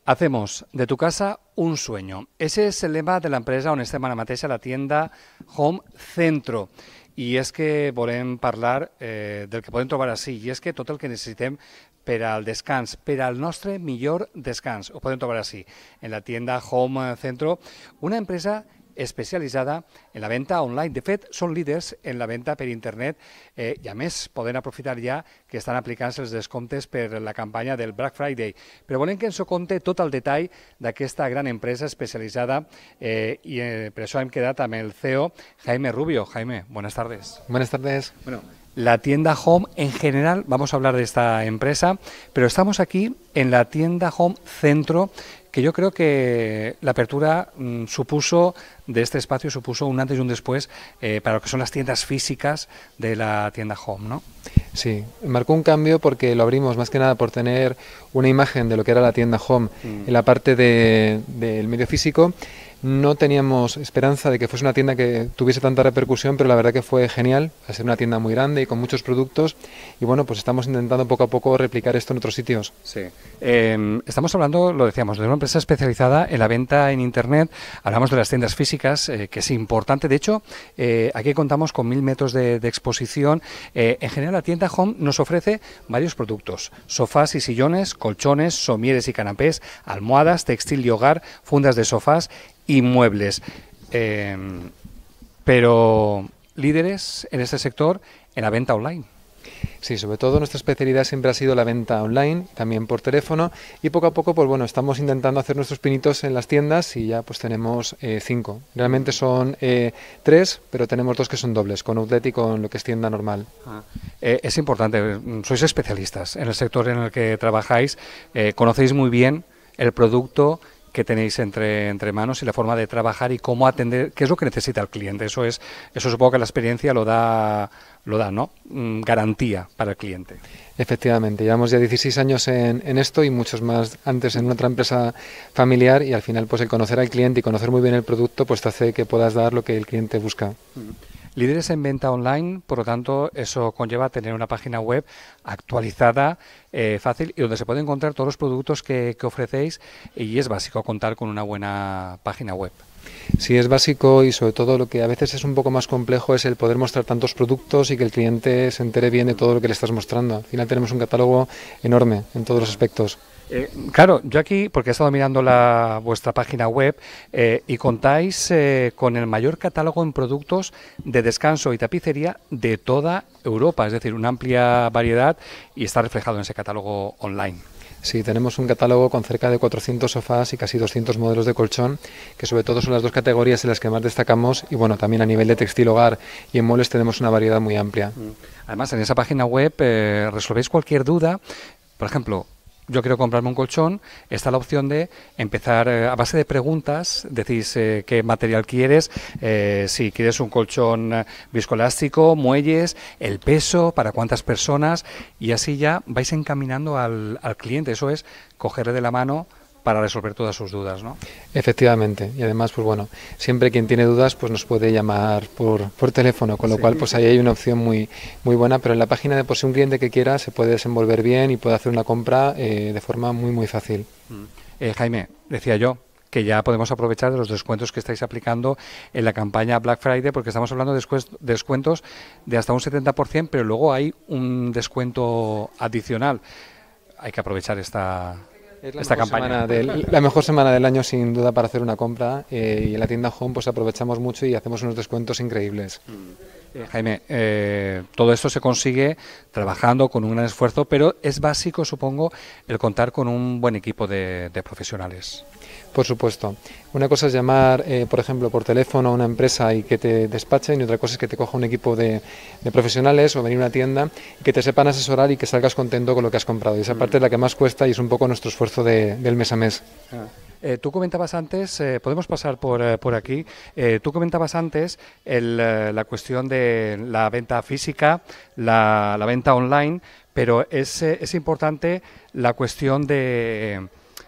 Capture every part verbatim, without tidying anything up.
Hacemos de tu casa un sueño. Ese és el lema de l'empresa on estem ara mateix, a la tienda Home Centro. I és que volem parlar eh, del que podem trobar així, i és que tot el que necessitem per al descans, per al nostre millor descans, ho podem trobar així, en la tienda Home Centro, una empresa especialitzada en la venda online. De fet, són líders en la venda per internet eh, i a més poden aprofitar ja que estan aplicant-se els descomptes per la campanya del Black Friday. Però volem que ens ho conte tot el detall d'aquesta gran empresa especialitzada eh, i eh, per això hem quedat amb el C E O, Jaime Rubio. Jaime, buenas tardes. Buenas tardes. Bueno, la tienda Home en general, vamos a hablar de esta empresa, pero estamos aquí en la tienda Home Centro, que yo creo que la apertura mmm, supuso, de este espacio, supuso un antes y un después eh, para lo que son las tiendas físicas de la tienda Home, ¿no? Sí, marcó un cambio porque lo abrimos más que nada por tener una imagen de lo que era la tienda Home mm. en la parte de, del medio físico. No teníamos esperanza de que fuese una tienda que tuviese tanta repercusión, pero la verdad que fue genial, al ser una tienda muy grande y con muchos productos, y bueno, pues estamos intentando poco a poco replicar esto en otros sitios. Sí. Eh, estamos hablando, lo decíamos, de una empresa especializada en la venta en Internet. Hablamos de las tiendas físicas, eh, que es importante. De hecho, eh, aquí contamos con mil metros de, de exposición. Eh, en general, la tienda Home nos ofrece varios productos: sofás y sillones, colchones, somieres y canapés, almohadas, textil y hogar, fundas de sofás y muebles, eh, pero líderes en este sector en la venta online. Sí, sobre todo nuestra especialidad siempre ha sido la venta online, también por teléfono, y poco a poco pues bueno, estamos intentando hacer nuestros pinitos en las tiendas y ya pues tenemos eh, cinco. Realmente son eh, tres, pero tenemos dos que son dobles, con outlet y con lo que es tienda normal. Ah. Eh, es importante, sois especialistas en el sector en el que trabajáis, eh, conocéis muy bien el producto que tenéis entre, entre manos y la forma de trabajar y cómo atender, qué es lo que necesita el cliente. Eso es, eso supongo que la experiencia lo da, lo da, ¿no? Mm, garantía para el cliente. Efectivamente, llevamos ya dieciséis años en, en esto y muchos más antes en otra empresa familiar, y al final pues el conocer al cliente y conocer muy bien el producto pues te hace que puedas dar lo que el cliente busca. Mm. Líderes en venta online, por lo tanto, eso conlleva tener una página web actualizada, eh, fácil, y donde se pueden encontrar todos los productos que, que ofrecéis, y es básico contar con una buena página web. Sí, es básico, y sobre todo lo que a veces es un poco más complejo es el poder mostrar tantos productos y que el cliente se entere bien de todo lo que le estás mostrando. Al final tenemos un catálogo enorme en todos los aspectos. Eh, claro, yo aquí, porque he estado mirando la, vuestra página web eh, y contáis eh, con el mayor catálogo en productos de descanso y tapicería de toda Europa, es decir, una amplia variedad, y está reflejado en ese catálogo online. Sí, tenemos un catálogo con cerca de cuatrocientos sofás y casi doscientos modelos de colchón, que sobre todo son las dos categorías en las que más destacamos, y bueno, también a nivel de textil, hogar y en muebles tenemos una variedad muy amplia. Además, en esa página web eh, resolvéis cualquier duda. Por ejemplo, yo quiero comprarme un colchón, está la opción de empezar eh, a base de preguntas, decís eh, qué material quieres, eh, si quieres un colchón eh, viscoelástico, muelles, el peso, para cuántas personas, y así ya vais encaminando al, al cliente. Eso es cogerle de la mano para resolver todas sus dudas, ¿no? Efectivamente, y además, pues bueno, siempre quien tiene dudas pues nos puede llamar por, por teléfono, con lo sí. cual pues ahí hay una opción muy muy buena, pero en la página de por si un cliente que quiera se puede desenvolver bien y puede hacer una compra eh, de forma muy muy fácil. Eh, Jaime, decía yo que ya podemos aprovechar de los descuentos que estáis aplicando en la campaña Black Friday, porque estamos hablando de descuentos de hasta un setenta por ciento, pero luego hay un descuento adicional. Hay que aprovechar esta... Es la, esta mejor campaña. Del, la mejor semana del año sin duda para hacer una compra, eh, y en la tienda Home pues aprovechamos mucho y hacemos unos descuentos increíbles. Eh, Jaime, eh, todo esto se consigue trabajando con un gran esfuerzo, pero es básico, supongo, el contar con un buen equipo de, de profesionales. Por supuesto. Una cosa es llamar, eh, por ejemplo, por teléfono a una empresa y que te despachen, y otra cosa es que te coja un equipo de, de profesionales o venir a una tienda y que te sepan asesorar y que salgas contento con lo que has comprado. Y esa parte es la que más cuesta y es un poco nuestro esfuerzo de, del mes a mes. Ah. Eh, tú comentabas antes, eh, podemos pasar por, eh, por aquí, eh, tú comentabas antes el, eh, la cuestión de la venta física, la, la venta online, pero es, eh, es importante la cuestión de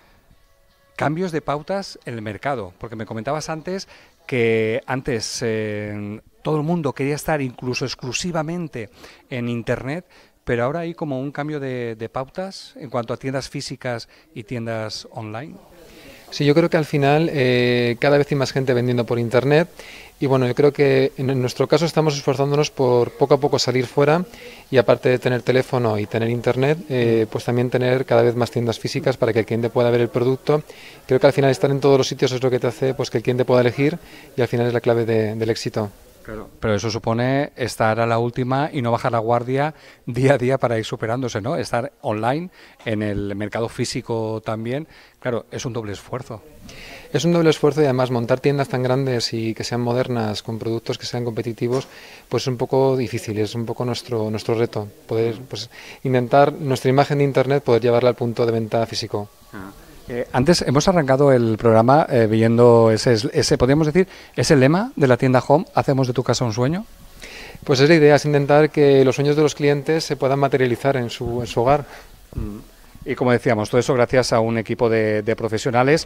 cambios de pautas en el mercado, porque me comentabas antes que antes eh, todo el mundo quería estar incluso exclusivamente en Internet, pero ahora hay como un cambio de, de pautas en cuanto a tiendas físicas y tiendas online. Sí, yo creo que al final eh, cada vez hay más gente vendiendo por Internet y bueno, yo creo que en nuestro caso estamos esforzándonos por poco a poco salir fuera y aparte de tener teléfono y tener Internet, eh, pues también tener cada vez más tiendas físicas para que el cliente pueda ver el producto. Creo que al final estar en todos los sitios es lo que te hace pues que el cliente pueda elegir y al final es la clave de, del éxito. Claro. Pero eso supone estar a la última y no bajar la guardia día a día para ir superándose, ¿no? Estar online, en el mercado físico también, claro, es un doble esfuerzo. Es un doble esfuerzo y además montar tiendas tan grandes y que sean modernas, con productos que sean competitivos, pues es un poco difícil, es un poco nuestro nuestro reto, poder pues intentar nuestra imagen de Internet, poder llevarla al punto de venta físico. Ah. Eh, antes hemos arrancado el programa eh, viendo ese, ese, podríamos decir, ese lema de la tienda Home, hacemos de tu casa un sueño. Pues es la idea, es intentar que los sueños de los clientes se puedan materializar en su, en su hogar. Mm. Y como decíamos, todo eso gracias a un equipo de, de profesionales,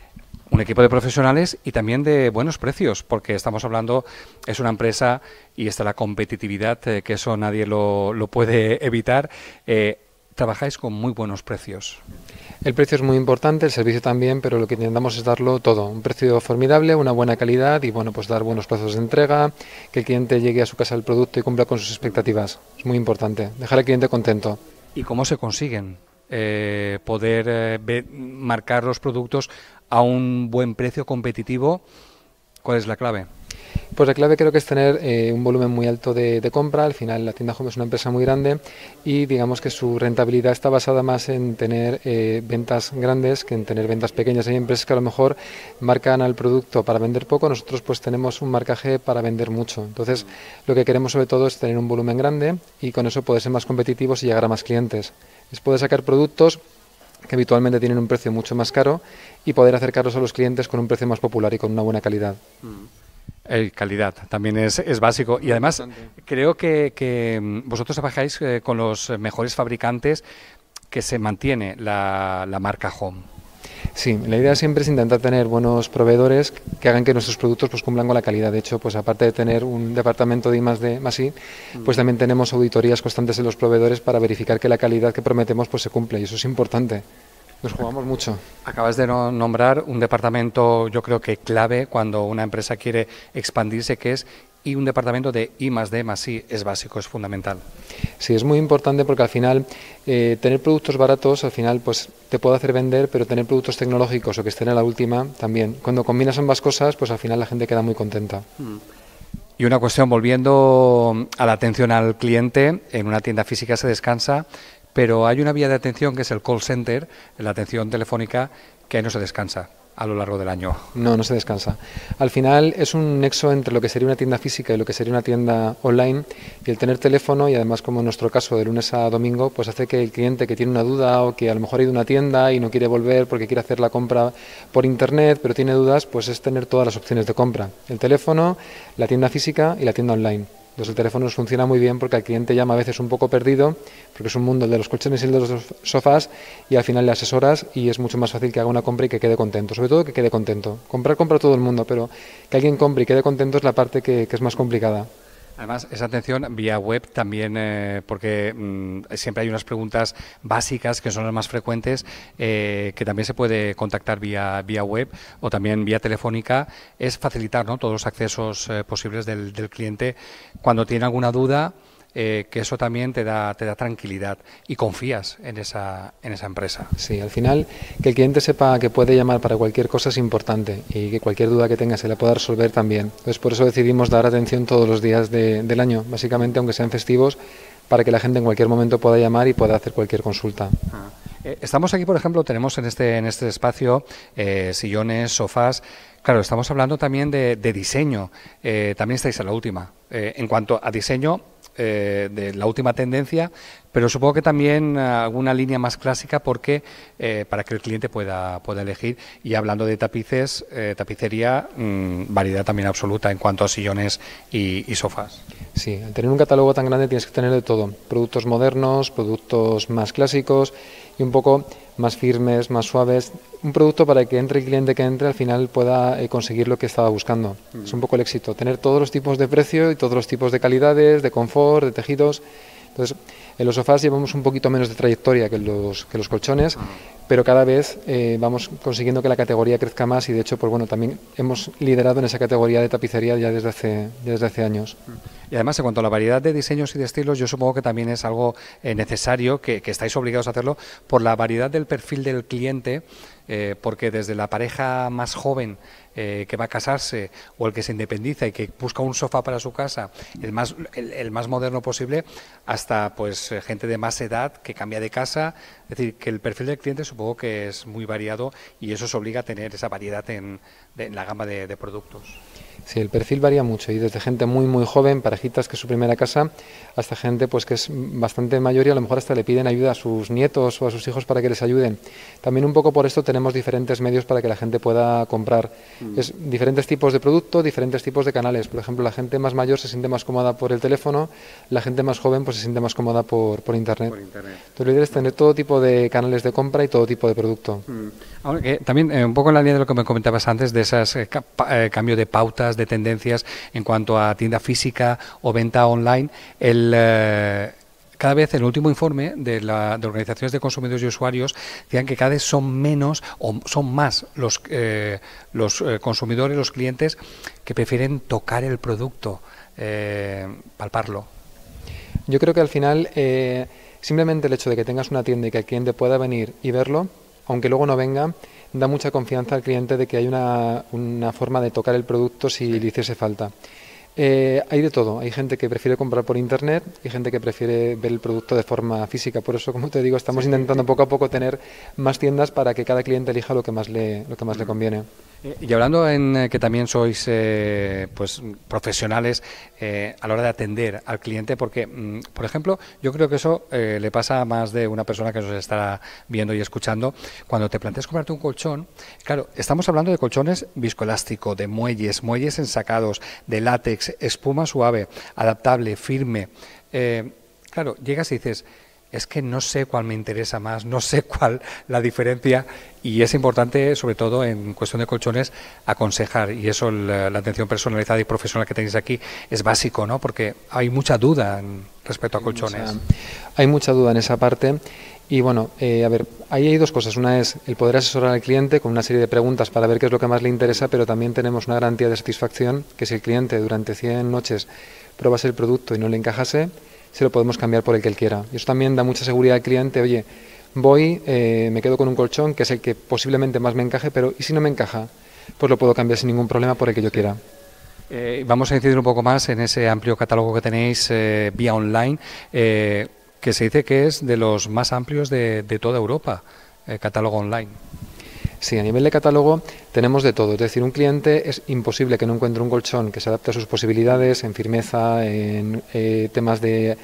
un equipo de profesionales y también de buenos precios, porque estamos hablando, es una empresa y está la competitividad, eh, que eso nadie lo, lo puede evitar. Eh, trabajáis con muy buenos precios. El precio es muy importante, el servicio también, pero lo que intentamos es darlo todo. Un precio formidable, una buena calidad y bueno, pues dar buenos plazos de entrega, que el cliente llegue a su casa el producto y cumpla con sus expectativas. Es muy importante, dejar al cliente contento. ¿Y cómo se consiguen eh, poder eh, ver, marcar los productos a un buen precio competitivo? ¿Cuál es la clave? Pues la clave creo que es tener eh, un volumen muy alto de, de compra. Al final la tienda Home es una empresa muy grande y digamos que su rentabilidad está basada más en tener eh, ventas grandes que en tener ventas pequeñas. Hay empresas que a lo mejor marcan al producto para vender poco, nosotros pues tenemos un marcaje para vender mucho. Entonces lo que queremos sobre todo es tener un volumen grande y con eso poder ser más competitivos y llegar a más clientes. Es poder sacar productos que habitualmente tienen un precio mucho más caro y poder acercarlos a los clientes con un precio más popular y con una buena calidad. Mm. Eh, calidad también es, es básico y además creo que, que vosotros trabajáis eh, con los mejores fabricantes, que se mantiene la, la marca Home. Sí, la idea siempre es intentar tener buenos proveedores que hagan que nuestros productos pues cumplan con la calidad. De hecho, pues aparte de tener un departamento de I más D más I, pues también tenemos auditorías constantes en los proveedores para verificar que la calidad que prometemos pues se cumple y eso es importante. Nos jugamos mucho. Acabas de no nombrar un departamento, yo creo que clave cuando una empresa quiere expandirse, que es y un departamento de I más D más I, es básico, es fundamental. Sí, es muy importante porque al final eh, tener productos baratos al final pues te puede hacer vender, pero tener productos tecnológicos o que estén a la última también. Cuando combinas ambas cosas, pues al final la gente queda muy contenta. Mm. Y una cuestión, volviendo a la atención al cliente, en una tienda física se descansa, pero hay una vía de atención que es el call center, la atención telefónica, que no se descansa a lo largo del año. No, no se descansa. Al final es un nexo entre lo que sería una tienda física y lo que sería una tienda online, y el tener teléfono y además, como en nuestro caso de lunes a domingo, pues hace que el cliente que tiene una duda o que a lo mejor ha ido a una tienda y no quiere volver porque quiere hacer la compra por internet pero tiene dudas, pues es tener todas las opciones de compra: el teléfono, la tienda física y la tienda online. Entonces el teléfono nos funciona muy bien porque el cliente llama a veces un poco perdido, porque es un mundo el de los colchones y el de los sofás, y al final le asesoras y es mucho más fácil que haga una compra y que quede contento. Sobre todo que quede contento. Comprar, compra todo el mundo, pero que alguien compre y quede contento es la parte que, que es más complicada. Además, esa atención vía web también, eh, porque mmm, siempre hay unas preguntas básicas que son las más frecuentes, eh, que también se puede contactar vía, vía web o también vía telefónica, es facilitar, ¿no?, todos los accesos eh, posibles del, del cliente cuando tiene alguna duda. Eh, que eso también te da te da tranquilidad y confías en esa en esa empresa. Sí, al final que el cliente sepa que puede llamar para cualquier cosa es importante y que cualquier duda que tenga se la pueda resolver también. Entonces por eso decidimos dar atención todos los días de, del año, básicamente aunque sean festivos, para que la gente en cualquier momento pueda llamar y pueda hacer cualquier consulta. Ah. Eh, estamos aquí, por ejemplo, tenemos en este en este espacio eh, sillones, sofás. Claro, estamos hablando también de, de diseño. Eh, también estáis a la última. Eh, en cuanto a diseño, Eh, de la última tendencia, pero supongo que también alguna línea más clásica, porque eh, para que el cliente pueda, pueda elegir. Y hablando de tapices, eh, tapicería, mmm, variedad también absoluta en cuanto a sillones y, y sofás. Sí, al tener un catálogo tan grande tienes que tener de todo: productos modernos, productos más clásicos y un poco más firmes, más suaves. Un producto para que entre el cliente que entre al final pueda eh, conseguir lo que estaba buscando. Mm. Es un poco el éxito, tener todos los tipos de precio y todos los tipos de calidades, de confort, de tejidos. Entonces, En los sofás llevamos un poquito menos de trayectoria que los, que los colchones, pero cada vez eh, vamos consiguiendo que la categoría crezca más y de hecho pues bueno, también hemos liderado en esa categoría de tapicería ya desde hace, desde hace años. Y además, en cuanto a la variedad de diseños y de estilos, yo supongo que también es algo eh, necesario, que, que estáis obligados a hacerlo, por la variedad del perfil del cliente, eh, porque desde la pareja más joven eh, que va a casarse o el que se independiza y que busca un sofá para su casa, el más, el, el más moderno posible, hasta pues eh, gente de más edad que cambia de casa. Es decir, que el perfil del cliente supongo que es muy variado y eso os obliga a tener esa variedad en, de, en la gama de, de productos. Sí, el perfil varía mucho y desde gente muy muy joven, parejitas que es su primera casa, hasta gente pues que es bastante mayor y a lo mejor hasta le piden ayuda a sus nietos o a sus hijos para que les ayuden. También un poco por esto tenemos diferentes medios para que la gente pueda comprar. Mm. Es diferentes tipos de producto, diferentes tipos de canales. Por ejemplo, la gente más mayor se siente más cómoda por el teléfono, la gente más joven pues se siente más cómoda por, por internet. Por internet. Entonces la idea es tener todo tipo de canales de compra y todo tipo de producto. Mm. Ahora que también eh, un poco en la línea de lo que me comentabas antes de esas eh, eh, cambio de pautas, de tendencias en cuanto a tienda física o venta online, el eh, cada vez en el último informe de, la, de organizaciones de consumidores y usuarios decían que cada vez son menos o son más los, eh, los eh, consumidores, los clientes que prefieren tocar el producto, eh, palparlo. Yo creo que al final eh, simplemente el hecho de que tengas una tienda y que el cliente pueda venir y verlo, aunque luego no venga, da mucha confianza al cliente de que hay una, una forma de tocar el producto si le hiciese falta. Eh, hay de todo, hay gente que prefiere comprar por internet y gente que prefiere ver el producto de forma física, por eso, como te digo, estamos sí, intentando sí. poco a poco tener más tiendas para que cada cliente elija lo que más le, lo que más mm. le conviene. Y hablando en eh, que también sois eh, pues profesionales eh, a la hora de atender al cliente, porque, mm, por ejemplo, yo creo que eso eh, le pasa a más de una persona que nos estará viendo y escuchando. Cuando te planteas comprarte un colchón, claro, estamos hablando de colchones viscoelástico, de muelles, muelles ensacados, de látex, espuma suave, adaptable, firme. Eh, claro, llegas y dices, es que no sé cuál me interesa más, no sé cuál la diferencia y es importante, sobre todo en cuestión de colchones, aconsejar y eso, la, la atención personalizada y profesional que tenéis aquí es básico, ¿no? Porque hay mucha duda en, respecto a colchones. Hay mucha, hay mucha duda en esa parte y bueno, eh, a ver, ahí hay dos cosas. Una es el poder asesorar al cliente con una serie de preguntas para ver qué es lo que más le interesa, pero también tenemos una garantía de satisfacción que si el cliente durante cien noches probase el producto y no le encajase, se lo podemos cambiar por el que él quiera. Y eso también da mucha seguridad al cliente. Oye, voy, eh, me quedo con un colchón que es el que posiblemente más me encaje, pero ¿y si no me encaja? Pues lo puedo cambiar sin ningún problema por el que yo quiera. Eh, vamos a incidir un poco más en ese amplio catálogo que tenéis eh, vía online, eh, que se dice que es de los más amplios de, de toda Europa, el catálogo online. Sí, a nivel de catálogo tenemos de todo, es decir, un cliente es imposible que no encuentre un colchón que se adapte a sus posibilidades, en firmeza, en eh, temas de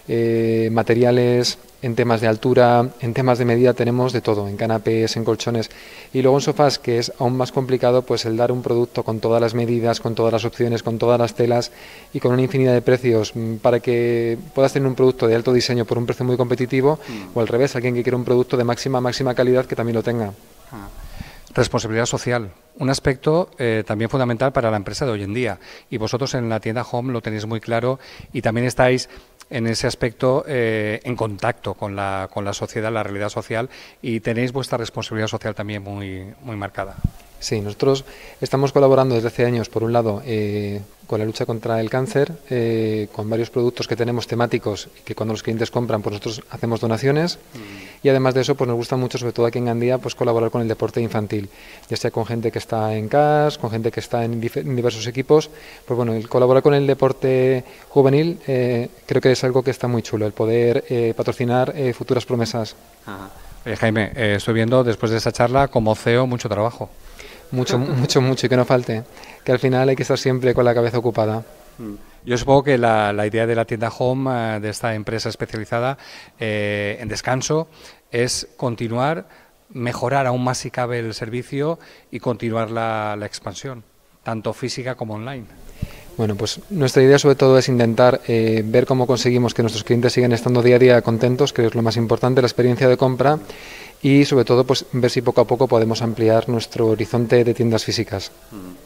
eh, materiales, en temas de altura, en temas de medida tenemos de todo, en canapés, en colchones y luego en sofás, que es aún más complicado, pues el dar un producto con todas las medidas, con todas las opciones, con todas las telas y con una infinidad de precios para que puedas tener un producto de alto diseño por un precio muy competitivo mm. o al revés, alguien que quiera un producto de máxima, máxima calidad que también lo tenga. Ah. Responsabilidad social, un aspecto eh, también fundamental para la empresa de hoy en día y vosotros en la tienda Home lo tenéis muy claro y también estáis en ese aspecto eh, en contacto con la, con la sociedad, la realidad social y tenéis vuestra responsabilidad social también muy, muy marcada. Sí, nosotros estamos colaborando desde hace años, por un lado, eh, con la lucha contra el cáncer, eh, con varios productos que tenemos temáticos que cuando los clientes compran, pues nosotros hacemos donaciones mm. y además de eso, pues nos gusta mucho, sobre todo aquí en Gandía, pues colaborar con el deporte infantil, ya sea con gente que está en C A S, con gente que está en, dif en diversos equipos, pues bueno, el colaborar con el deporte juvenil eh, creo que es algo que está muy chulo, el poder eh, patrocinar eh, futuras promesas. Ajá. Eh, Jaime, eh, estoy viendo después de esta charla como C E O mucho trabajo. Mucho, mucho, mucho, y que no falte, que al final hay que estar siempre con la cabeza ocupada. Yo supongo que la, la idea de la tienda Home, eh, de esta empresa especializada eh, en descanso, es continuar, mejorar aún más si cabe el servicio y continuar la, la expansión, tanto física como online. Bueno, pues nuestra idea sobre todo es intentar eh, ver cómo conseguimos que nuestros clientes sigan estando día a día contentos, que es lo más importante, la experiencia de compra, y sobre todo pues ver si poco a poco podemos ampliar nuestro horizonte de tiendas físicas.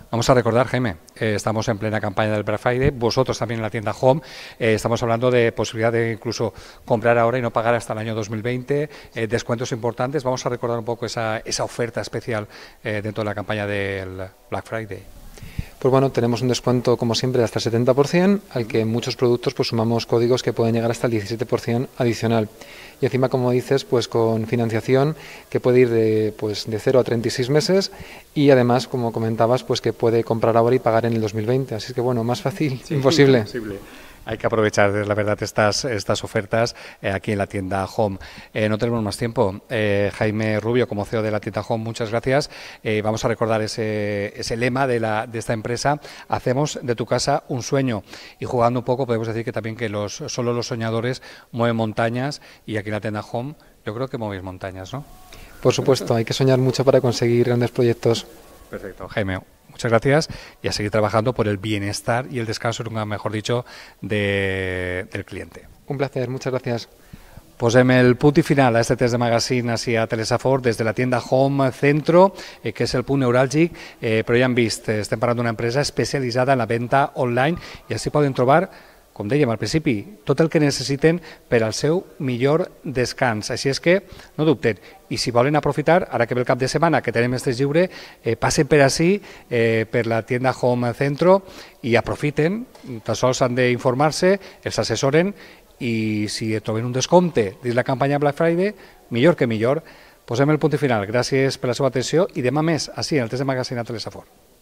Vamos a recordar, Jaime, eh, estamos en plena campaña del Black Friday, vosotros también en la tienda Home, eh, estamos hablando de posibilidad de incluso comprar ahora y no pagar hasta el año dos mil veinte, eh, descuentos importantes. Vamos a recordar un poco esa, esa oferta especial eh, dentro de la campaña del Black Friday. Pues bueno, tenemos un descuento como siempre de hasta el setenta por ciento, al que en muchos productos pues sumamos códigos que pueden llegar hasta el diecisiete por ciento adicional. Y encima, como dices, pues con financiación que puede ir de, pues, de cero a treinta y seis meses y además, como comentabas, pues que puede comprar ahora y pagar en el dos mil veinte. Así que bueno, más fácil, sí, imposible. imposible. Hay que aprovechar, la verdad, estas, estas ofertas eh, aquí en la tienda Home. Eh, no tenemos más tiempo. Eh, Jaime Rubio, como C E O de la tienda Home, muchas gracias. Eh, vamos a recordar ese, ese lema de, la, de esta empresa: hacemos de tu casa un sueño. Y jugando un poco, podemos decir que también que los, solo los soñadores mueven montañas, y aquí en la tienda Home yo creo que movéis montañas, ¿no? Por supuesto, hay que soñar mucho para conseguir grandes proyectos. Perfecto, Jaime. Muchas gracias y a seguir trabajando por el bienestar y el descanso, nunca mejor dicho, de, del cliente. Un placer, muchas gracias. Posem el punt i final a este test de magazine així a Telesafor des de la tienda Home Centro, eh, que és el punt neuràlgic, eh, però ja han vist, eh, estem parlant d'una empresa especialitzada en la venda online i així poden trobar, com dèiem al principi, tot el que necessiten per al seu millor descans. Així és que no dubten. I si volen aprofitar, ara que ve el cap de setmana, que tenim estes lliure, eh, passen per ací, eh, per la tienda Home Centro, i aprofiten. Tan sols han d'informar-se, els assessoren, i si troben un descompte dins la campanya Black Friday, millor que millor. Posem el punt i final. Gràcies per la seva atenció i demà més, així, en el test de magazine a Telesafor.